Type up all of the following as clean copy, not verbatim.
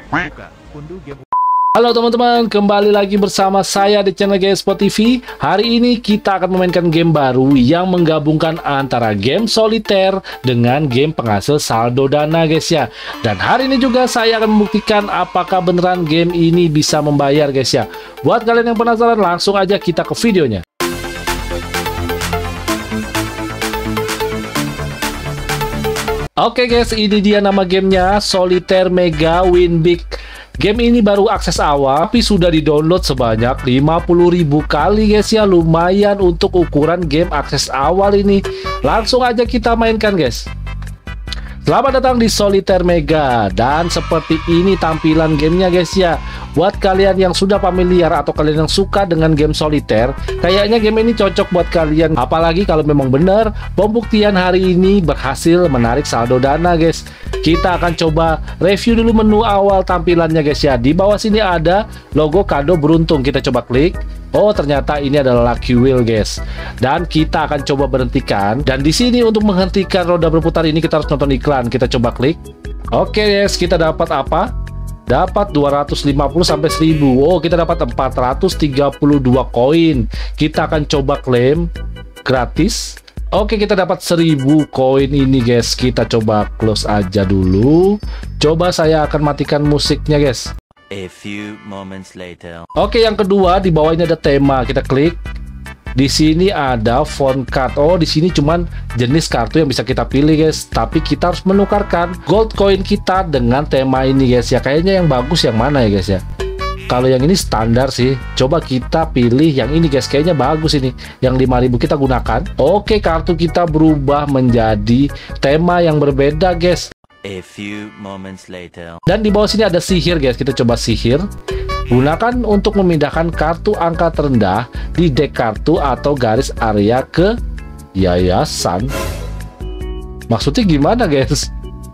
Unduh game. Halo teman-teman, kembali lagi bersama saya di channel GameSpot TV. Hari ini kita akan memainkan game baru yang menggabungkan antara game soliter dengan game penghasil saldo dana guys ya. Dan hari ini juga saya akan membuktikan apakah beneran game ini bisa membayar guys ya. Buat kalian yang penasaran, langsung aja kita ke videonya. Oke guys, ini dia nama gamenya, Solitaire Mega Win Big. Game ini baru akses awal, tapi sudah di-download sebanyak 50.000 kali guys ya. Lumayan untuk ukuran game akses awal ini. Langsung aja kita mainkan guys. Selamat datang di Solitaire Mega. Dan seperti ini tampilan gamenya guys ya. Buat kalian yang sudah familiar atau kalian yang suka dengan game solitaire, kayaknya game ini cocok buat kalian. Apalagi kalau memang benar pembuktian hari ini berhasil menarik saldo dana guys. Kita akan coba review dulu menu awal tampilannya guys ya. Di bawah sini ada logo kado beruntung. Kita coba klik. Oh, ternyata ini adalah lucky wheel guys. Dan kita akan coba berhentikan. Dan di sini untuk menghentikan roda berputar ini kita harus nonton iklan. Kita coba klik. Oke guys, kita dapat apa? Dapat 250 sampai 1000. Oh, kita dapat 432 koin. Kita akan coba klaim gratis. Oke, kita dapat 1000 koin ini guys. Kita coba close aja dulu. Coba saya akan matikan musiknya guys. A few moments later. Oke, yang kedua di bawah ini ada tema. Kita klik. Di sini ada font card. Oh, di sini cuman jenis kartu yang bisa kita pilih guys. Tapi kita harus menukarkan gold coin kita dengan tema ini guys ya. Kayaknya yang bagus yang mana ya guys ya? Kalau yang ini standar sih. Coba kita pilih yang ini guys. Kayaknya bagus ini. Yang 5000 kita gunakan. Oke, kartu kita berubah menjadi tema yang berbeda guys. A few moments later. Dan di bawah sini ada sihir guys. Kita coba sihir. Gunakan untuk memindahkan kartu angka terendah di deck kartu atau garis area ke yayasan. Maksudnya gimana guys?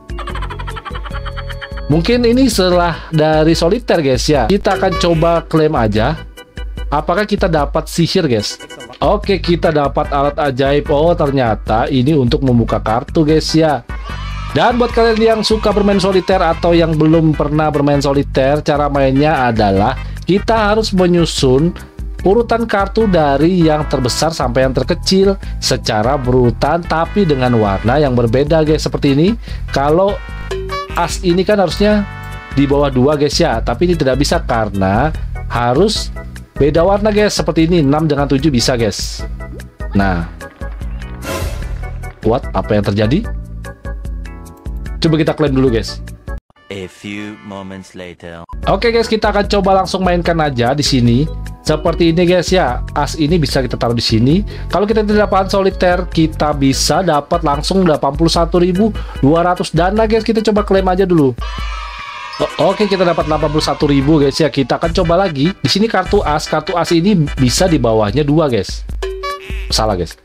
Mungkin ini setelah dari solitaire guys ya. Kita akan coba klaim aja. Apakah kita dapat sihir guys? Oke, kita dapat alat ajaib. Oh, ternyata ini untuk membuka kartu guys ya. Dan buat kalian yang suka bermain solitaire atau yang belum pernah bermain solitaire, cara mainnya adalah kita harus menyusun urutan kartu dari yang terbesar sampai yang terkecil secara berurutan tapi dengan warna yang berbeda guys. Seperti ini. Kalau as ini kan harusnya di bawah 2 guys ya, tapi ini tidak bisa karena harus beda warna guys. Seperti ini, 6 dengan 7 bisa guys. Nah, apa yang terjadi? Coba kita klaim dulu guys. A few moments later. Oke guys, kita akan coba langsung mainkan aja di sini. Seperti ini guys ya. As ini bisa kita taruh di sini. Kalau kita tidak dapat solitaire, kita bisa dapat langsung 81.200 dana guys. Kita coba klaim aja dulu. Oke, kita dapat 81.000 guys ya. Kita akan coba lagi. Di sini kartu as. Kartu as ini bisa di bawahnya 2 guys. Salah guys.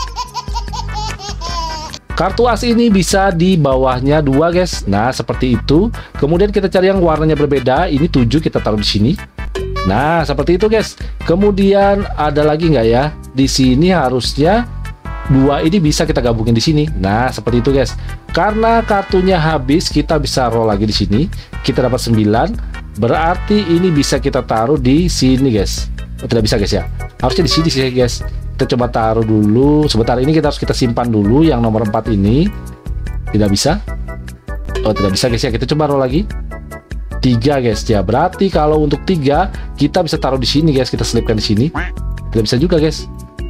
Kartu as ini bisa di bawahnya 2 guys. Nah, seperti itu. Kemudian kita cari yang warnanya berbeda. Ini 7 kita taruh di sini. Nah, seperti itu guys. Kemudian ada lagi nggak ya? Di sini harusnya 2 ini bisa kita gabungin di sini. Nah, seperti itu guys. Karena kartunya habis, kita bisa roll lagi di sini. Kita dapat 9. Berarti ini bisa kita taruh di sini guys. Oh, tidak bisa guys ya. Harusnya di sini sih guys. Kita coba taruh dulu. Sebentar, ini kita simpan dulu yang nomor 4 ini. Tidak bisa. Oh, tidak bisa guys ya. Kita coba roll lagi. 3 guys ya. Berarti kalau untuk 3 kita bisa taruh di sini guys. Kita selipkan di sini. Tidak bisa juga guys.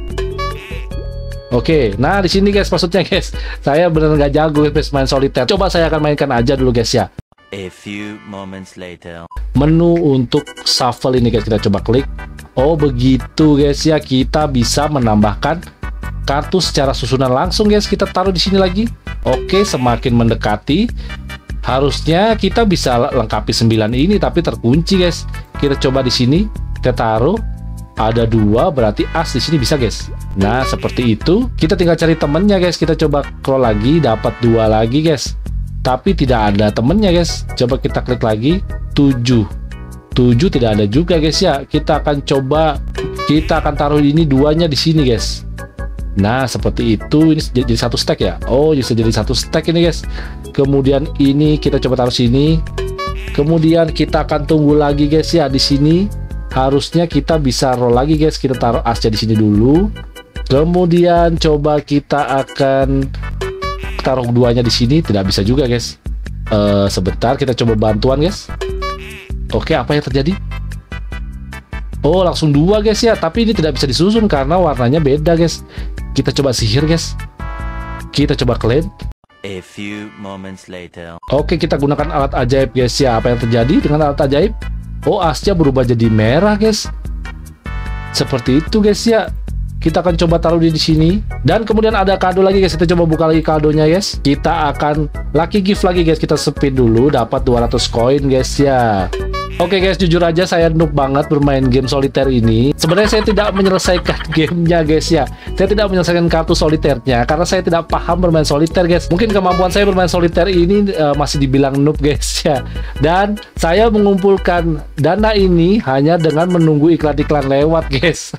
Oke, nah di sini guys maksudnya guys. Saya benar nggak jago guys main solitaire. Coba saya akan mainkan aja dulu guys ya. A few moments later. Menu untuk shuffle ini guys, kita coba klik. Oh begitu guys ya, kita bisa menambahkan kartu secara susunan langsung guys. Kita taruh di sini lagi. Oke, semakin mendekati harusnya kita bisa lengkapi 9 ini, tapi terkunci guys. Kita coba di sini, kita taruh. Ada 2, berarti as di sini bisa guys. Nah, seperti itu. Kita tinggal cari temennya guys. Kita coba scroll lagi, dapat 2 lagi guys. Tapi tidak ada temennya guys. Coba kita klik lagi, 7 tidak ada juga guys ya. Kita akan coba, kita akan taruh ini 2-nya di sini guys. Nah, seperti itu. Ini jadi 1 stack ya. Oh, bisa jadi 1 stack ini guys. Kemudian ini kita coba taruh sini. Kemudian kita akan tunggu lagi guys ya. Di sini harusnya kita bisa roll lagi guys. Kita taruh asnya di sini dulu. Kemudian coba kita akan taruh duanya di sini. Tidak bisa juga guys. Sebentar, kita coba bantuan guys. Oke, apa yang terjadi? Oh, langsung 2 guys ya. Tapi ini tidak bisa disusun karena warnanya beda guys. Kita coba sihir guys. Kita coba klaim. A few moments later. Oke, kita gunakan alat ajaib guys ya. Apa yang terjadi dengan alat ajaib? Oh, asnya berubah jadi merah guys. Seperti itu guys ya. Kita akan coba taruh di sini. Dan kemudian ada kado lagi guys. Kita coba buka lagi kadonya guys. Kita akan lucky gift lagi guys. Kita spin dulu, dapat 200 koin guys ya. Oke guys, jujur aja saya noob banget bermain game soliter ini. Sebenarnya saya tidak menyelesaikan gamenya guys ya. Saya tidak menyelesaikan kartu soliternya karena saya tidak paham bermain soliter guys. Mungkin kemampuan saya bermain soliter ini masih dibilang noob guys ya. Dan saya mengumpulkan dana ini hanya dengan menunggu iklan-iklan lewat guys.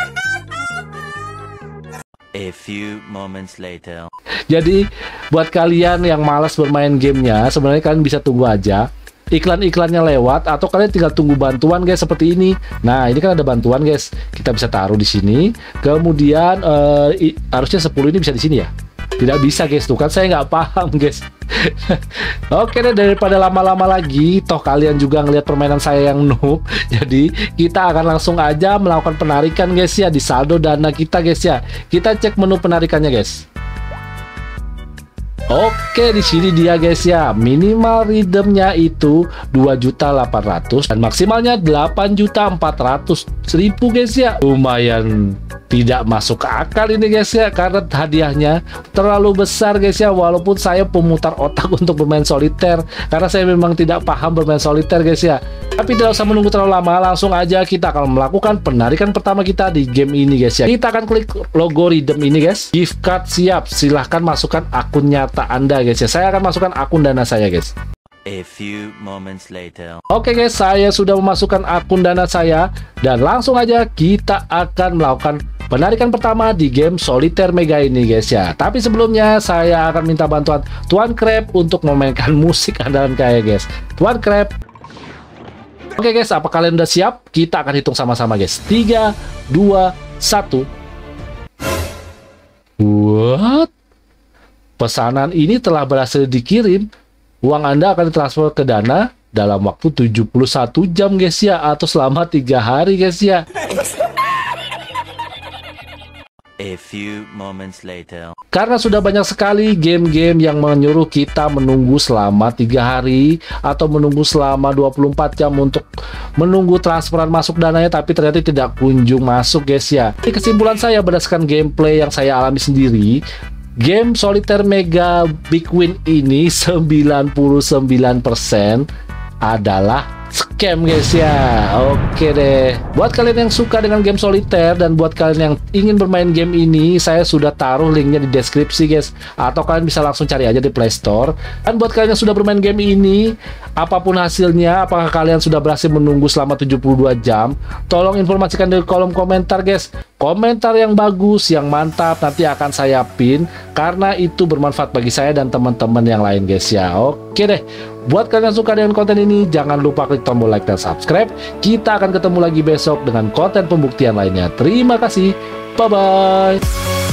A few moments later. Jadi buat kalian yang malas bermain gamenya, sebenarnya kalian bisa tunggu aja iklan-iklannya lewat, atau kalian tinggal tunggu bantuan guys seperti ini. Nah, ini kan ada bantuan guys. Kita bisa taruh di sini. Kemudian harusnya 10 ini bisa di sini ya. Tidak bisa guys, tuh kan saya nggak paham guys. Oke deh, daripada lama-lama lagi, toh kalian juga ngelihat permainan saya yang noob. Jadi kita akan langsung aja melakukan penarikan guys ya di saldo dana kita guys ya. Kita cek menu penarikannya guys. Oke, di sini dia guys ya. Minimal redeemnya itu 2.800.000 dan maksimalnya 8.400.000 guys ya. Lumayan tidak masuk ke akal ini guys ya, karena hadiahnya terlalu besar guys ya. Walaupun saya pemutar otak untuk bermain soliter karena saya memang tidak paham bermain soliter guys ya. Tapi tidak usah menunggu terlalu lama, langsung aja kita akan melakukan penarikan pertama kita di game ini guys ya. Kita akan klik logo redeem ini guys. Gift card siap, silahkan masukkan akun nyata Anda guys ya. Saya akan masukkan akun dana saya guys. A few moments later. Oke guys, saya sudah memasukkan akun dana saya dan langsung aja kita akan melakukan penarikan pertama di game Solitaire Mega ini guys ya. Tapi sebelumnya saya akan minta bantuan Tuan Crab untuk memainkan musik andalan kayak guys. Tuan Crab. Oke guys, apa kalian udah siap? Kita akan hitung sama-sama guys. 3, 2, 1. What? Pesanan ini telah berhasil dikirim. Uang Anda akan ditransfer ke Dana dalam waktu 71 jam guys ya, atau selama 3 hari guys ya. A few moments later. Karena sudah banyak sekali game-game yang menyuruh kita menunggu selama 3 hari atau menunggu selama 24 jam untuk menunggu transferan masuk dananya, tapi ternyata tidak kunjung masuk guys ya. Ini kesimpulan saya berdasarkan gameplay yang saya alami sendiri. Game Solitaire Mega Big Win ini 99% adalah scam guys ya. Oke deh, buat kalian yang suka dengan game solitaire dan buat kalian yang ingin bermain game ini, saya sudah taruh linknya di deskripsi guys, atau kalian bisa langsung cari aja di Play Store. Dan buat kalian yang sudah bermain game ini, apapun hasilnya, apakah kalian sudah berhasil menunggu selama 72 jam, tolong informasikan di kolom komentar guys. Komentar yang bagus, yang mantap, nanti akan saya pin karena itu bermanfaat bagi saya dan teman-teman yang lain guys ya. Oke deh, buat kalian yang suka dengan konten ini, jangan lupa klik tombol like dan subscribe. Kita akan ketemu lagi besok dengan konten pembuktian lainnya. Terima kasih, bye-bye.